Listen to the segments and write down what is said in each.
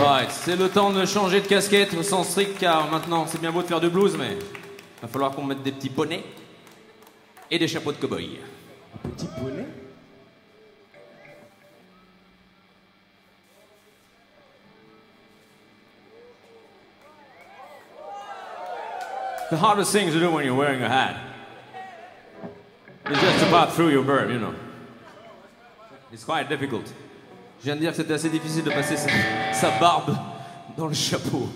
Alright, c'est le temps de changer de casquette au sens strict car maintenant c'est bien beau de faire du blues mais il va falloir qu'on mette des petits bonnets et des chapeaux de cow-boy. Un petit bonnet? The hardest thing to do when you're wearing a hat is just to pass through your bird, you know. It's quite difficult. Je viens de dire que c'était assez difficile de passer sa barbe dans le chapeau.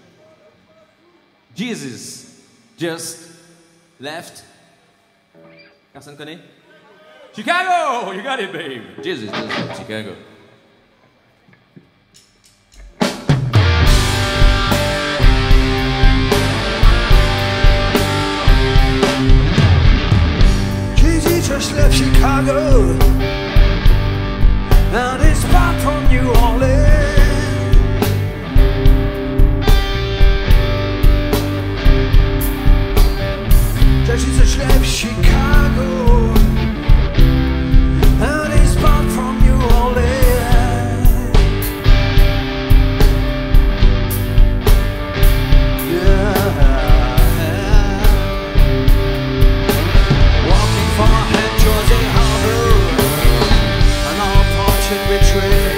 Jesus just left. Personne connaît? Chicago! You got it, babe. Jesus just left Chicago. Jesus just left Chicago and it's back from New Orleans. Jesus just left Chicago and it's back from New Orleans. Yeah. Walking from Jersey Harbor and our portion betrayed.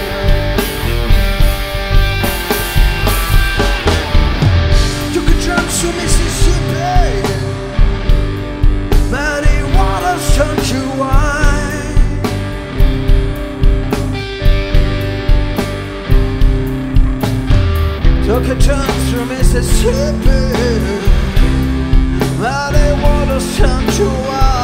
Took a jump to Mississippi, muddy waters turned to wine. Took a turn through Mississippi, muddy waters turned to wine.